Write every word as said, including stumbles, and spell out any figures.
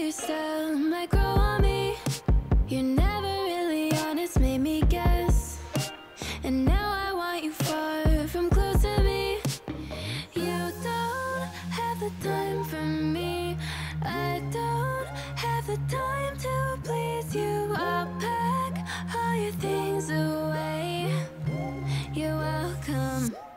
your style might grow on me. You're never really honest, made me guess. And now I want you far from close to me. You don't have the time for me. I don't have the time to please you. I'll pack all your things away. You're welcome.